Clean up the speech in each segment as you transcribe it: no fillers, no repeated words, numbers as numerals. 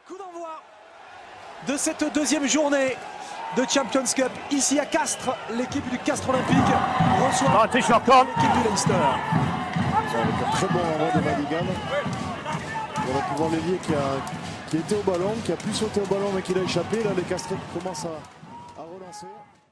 Coup d'envoi de cette deuxième journée de Champions Cup. Ici à Castres, l'équipe du Castres Olympique reçoit l'équipe du Leinster. Avec un très bon renvoi de Madigan. On va pouvoir l'évier qui était au ballon, qui a pu sauter au ballon mais qui l'a échappé. Là, les Castrés qui commencent à relancer.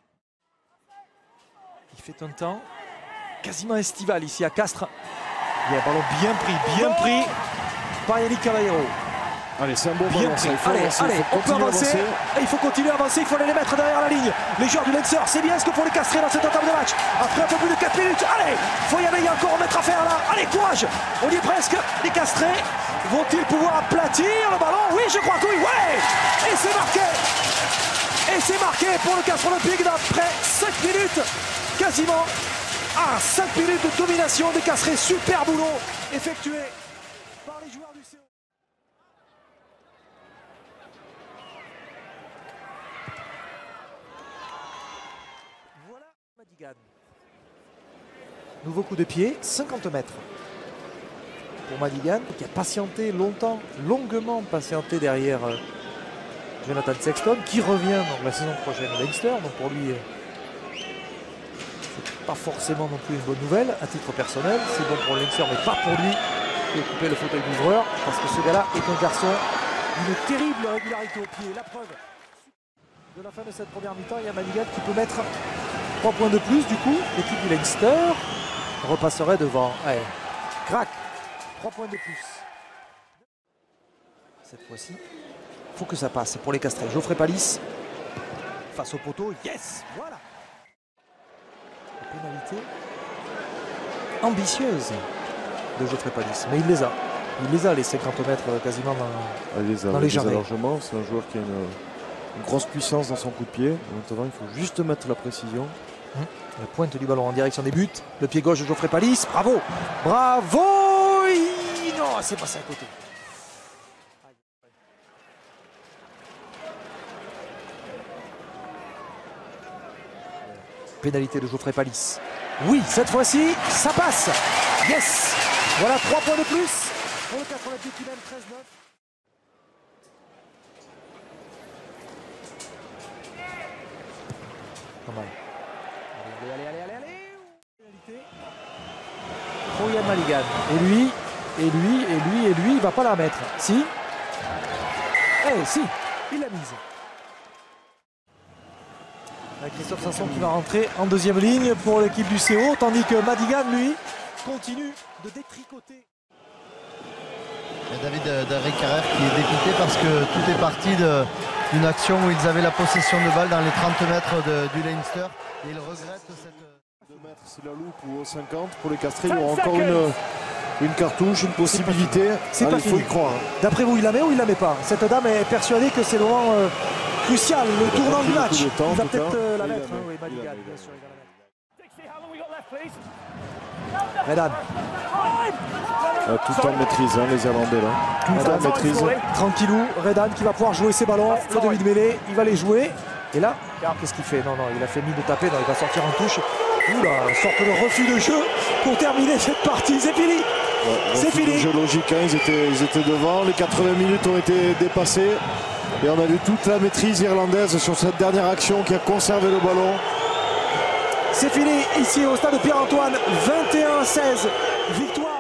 Il fait un temps quasiment estival ici à Castres. Il y a un ballon bien pris par Yannick Caballero. Allez, c'est un bon Bien ballon. pris. Il faut avancer, Allez, on peut avancer. Et il faut continuer à avancer. Il faut aller les mettre derrière la ligne. Les joueurs du Leinster, c'est bien ce que font les Castrés dans cette entame de match. Après un peu plus de 4 minutes. Allez, faut y aller. Il y a encore un mètre à faire là. Allez, courage. On y est presque. Les Castrés vont-ils pouvoir aplatir le ballon? Oui, je crois que oui. Ouais. Et c'est marqué. Et c'est marqué pour le Castres Olympique d'après 5 minutes. Quasiment. 5 minutes de domination des Castrés. Super boulot effectué par les joueurs du CO. Voilà Madigan. Nouveau coup de pied, 50 mètres. Pour Madigan, qui a patienté longtemps, longuement patienté derrière Jonathan Sexton, qui revient donc la saison prochaine au Leinster. Donc pour lui, c'est pas forcément non plus une bonne nouvelle à titre personnel. C'est bon pour le Leinster, mais pas pour lui qui a occupé le fauteuil d'ouvreur, parce que ce gars-là est un garçon d'une terrible régularité au pied. La preuve de la fin de cette première mi-temps, il y a Madigan qui peut mettre 3 points de plus. Du coup, l'équipe du Leinster repasserait devant. Allez, crac, 3 points de plus. Cette fois-ci, il faut que ça passe pour les Castrés. Geoffrey Palis face au poteau. Yes, voilà. La pénalité ambitieuse de Geoffrey Palis, mais il les a. Il les a, les 50 mètres quasiment dans les jarrets. Largement, c'est un joueur qui a une grosse puissance dans son coup de pied. Maintenant, il faut juste mettre la précision. La pointe du ballon en direction des buts. Le pied gauche de Geoffrey Palis. Bravo. Bravo. Non, c'est passé à côté. Pénalité de Geoffrey Palis. Oui, cette fois-ci, ça passe. Yes. Voilà 3 points de plus pour le 88 qui mène 13-9. Pas mal. Allez. Pour Yann Madigan. Et lui, il va pas la mettre. Si. Eh si, il l'a mise. Avec Christophe Sanson qui va rentrer en deuxième ligne pour l'équipe du CO, tandis que Madigan, lui, continue de détricoter. Et David Carrère qui est dépité parce que tout est parti d'une action où ils avaient la possession de balle dans les 30 mètres du Leinster. Et il regrette cette... 2 mètres, c'est la loupe ou au 50. Pour les Castrés, il y aura encore une cartouche, une possibilité. C'est pas fini. Il faut y croire. D'après vous, il la met ou il la met pas? Cette dame est persuadée que c'est le moment crucial, le tournant du match. Il va peut-être la mettre. Oui, Madigan, bien sûr, il va la mettre. Redan. Tout en maîtrise, les Irlandais là. Tout en maîtrise. Tranquillou, Redan qui va pouvoir jouer ses ballons. Le demi de mêlée, il va les jouer. Et là, qu'est-ce qu'il fait? Non, il a fait mine de taper. Non, il va sortir en touche. Oula, une sorte de refus de jeu pour terminer cette partie. C'est fini. C'est fini. Jeu logique, hein. Ils étaient devant. Les 80 minutes ont été dépassées. Et on a vu toute la maîtrise irlandaise sur cette dernière action qui a conservé le ballon. C'est fini ici au stade de Pierre-Antoine. 21-16. Victoire.